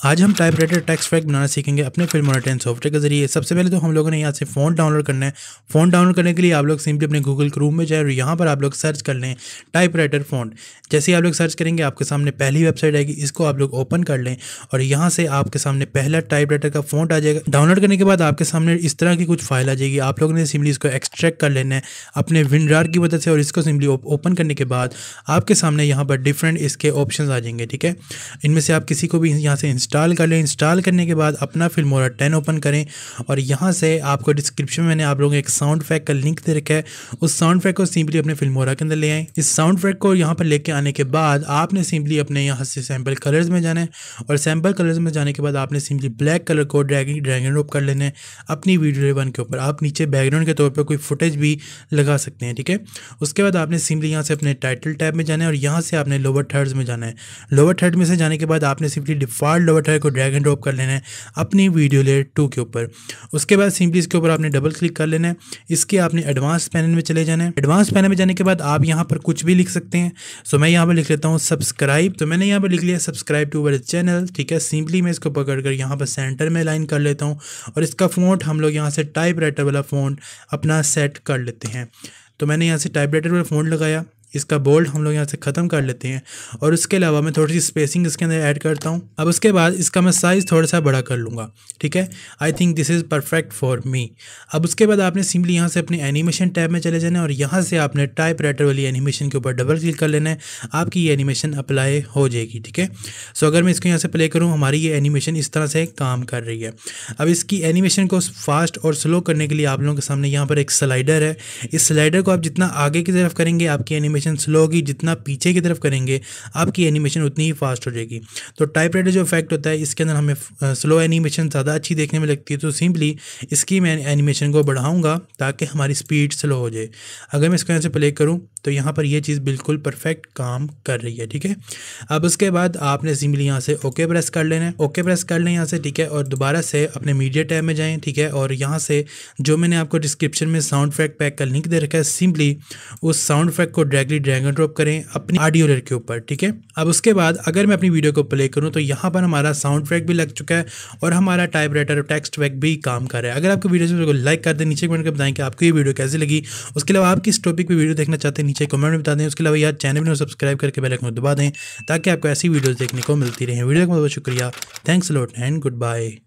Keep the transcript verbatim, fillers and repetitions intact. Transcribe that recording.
आज हम typewriter text effect बनाना सीखेंगे अपने फिल्मोरा टेन सॉफ्टवेयर के जरिए। सबसे पहले तो हम लोगों ने यहाँ से फ़ॉन्ट डाउनलोड करना है। फ़ॉन्ट डाउनलोड करने के लिए आप लोग सिंपली अपने गूगल क्रोम में जाए और यहाँ पर आप लोग सर्च कर लें टाइपराइटर फ़ॉन्ट। जैसे ही आप लोग सर्च करेंगे आपके सामने पहली वेबसाइट आएगी, इसको आप लोग ओपन कर लें और यहाँ से आपके सामने पहला टाइपराइटर का फ़ॉन्ट आ जाएगा। डाउनलोड करने के बाद आपके सामने इस तरह की कुछ फाइल आ जाएगी। आप लोगों ने सिंपली इसको एक्सट्रैक्ट कर लेना है अपने विंडोर की मदद से और इसको सिंपली ओपन करने के बाद आपके सामने यहाँ पर डिफरेंट इसके ऑप्शंस आ जाएंगे। ठीक है, इनमें से आप किसी को भी यहाँ से इंस्टॉल कर लें। इंस्टॉल करने के बाद अपना फिल्मोरा टेन ओपन करें और यहाँ से आपको डिस्क्रिप्शन में मैंने आप लोगों को एक साउंड इफेक्ट का लिंक दे रखा है। उस साउंड इफेक्ट को सिंपली अपने फिल्मोरा के अंदर ले आएँ। इस साउंड इफेक्ट को यहाँ पर लेके आने के बाद आपने सिंपली अपने यहाँ से सैम्पल कलर्स में जाना है और सैम्पल कलर्स में जाने के बाद आपने सिंपली ब्लैक कलर को ड्रैग ड्रैग एंड ड्रॉप कर लेना है अपनी वीडियो वन के ऊपर। आप नीचे बैकग्राउंड के तौर पर कोई फुटेज भी लगा सकते हैं। ठीक है, उसके बाद आपने सिंपली यहाँ से अपने टाइटल टैब में जाना है और यहाँ से आपने लोअर थर्ड्स में जाना है। लोअर थर्ड में से जाने के बाद आपने सिंपली डिफॉल्ट लोअर थर्ड को ड्रैग एंड ड्रॉप कर लेना है अपनी वीडियो लेयर टू के ऊपर। उसके बाद सिंपली इसके ऊपर आपने डबल क्लिक कर लेना है। इसके आपने एडवांस पैनल में चले जाना है। एडवांस पैनल में जाने के बाद आप यहाँ पर कुछ भी लिख सकते हैं। सो मैं यहाँ पर लिख लेता हूँ सब्सक्राइब। तो मैंने यहाँ पर लिख लिया सब्सक्राइब टू अवर चैनल। ठीक है, सिंपली मैं इसको पकड़ कर यहाँ पर सेंटर में लाइन कर लेता हूँ और इसका फ़ॉन्ट हम लोग यहाँ से टाइपराइटर वाला फ़ॉन्ट अपना सेट कर लेते हैं। तो मैंने यहाँ से टाइपराइटर वाला फ़ॉन्ट लगाया। इसका बोल्ड हम लोग यहाँ से ख़त्म कर लेते हैं और उसके अलावा मैं थोड़ी सी स्पेसिंग इसके अंदर ऐड करता हूँ। अब उसके बाद इसका मैं साइज़ थोड़ा सा बड़ा कर लूँगा। ठीक है, I think this is perfect for me. अब उसके बाद आपने सिंपली यहाँ से अपनी एनिमेशन टैब में चले जाना है और यहाँ से आपने टाइपराइटर वाली एनिमेशन के ऊपर डबल क्लिक कर लेना है। आपकी ये एनिमेशन अप्लाई हो जाएगी। ठीक है, सो अगर मैं इसको यहाँ से प्ले करूँ, हमारी ये एनिमेशन इस तरह से काम कर रही है। अब इसकी एनिमेशन को फास्ट और स्लो करने के लिए आप लोगों के सामने यहाँ पर एक स्लाइडर है। इस स्लाइडर को आप जितना आगे की तरफ करेंगे आपकी एनिमेशन स्लो होगी, जितना पीछे की तरफ करेंगे आपकी एनिमेशन उतनी ही फास्ट हो जाएगी। तो टाइपराइटर जो इफेक्ट होता है इसके अंदर हमें स्लो एनिमेशन ज़्यादा अच्छी देखने में लगती है। तो सिंपली इसकी मैं एनिमेशन को बढ़ाऊंगा ताकि हमारी स्पीड स्लो हो जाए। अगर मैं इसको यहाँ से प्ले करूँ तो यहाँ पर ये चीज़ बिल्कुल परफेक्ट काम कर रही है। ठीक है, अब उसके बाद आपने सिंपली यहाँ से ओके प्रेस कर लेना है। ओके प्रेस कर लें यहाँ से। ठीक है, और दोबारा से अपने मीडिया टैब में जाएँ। ठीक है, और यहाँ से जो मैंने आपको डिस्क्रिप्शन में साउंड इफेक्ट पैक का लिंक दे रखा है, सिंपली उस साउंड इफेक्ट को डायरेक्टली ड्रैग एंड ड्रॉप करें अपनी ऑडियो लेयर के ऊपर। ठीक है, अब उसके बाद अगर मैं अपनी वीडियो को प्ले करूँ तो यहाँ पर हमारा साउंड इफेक्ट भी लग चुका है और हमारा टाइपराइटर टेक्स्ट इफेक्ट भी काम कर रहा है। अगर आपको वीडियो को लाइक कर दें, नीचे कमेंट कर बताएं कि आपको ये वीडियो कैसी लगी। उसके अलावा आप किस टॉपिक पे वीडियो देखना चाहते हैं नीचे कमेंट में बता दें। उसके अलावा यार चैनल में सब्सक्राइब करके बेल आइकन दबा दें ताकि आपको ऐसी वीडियोस देखने को मिलती रहे। वीडियो का बहुत शुक्रिया। Thanks a lot and good bye.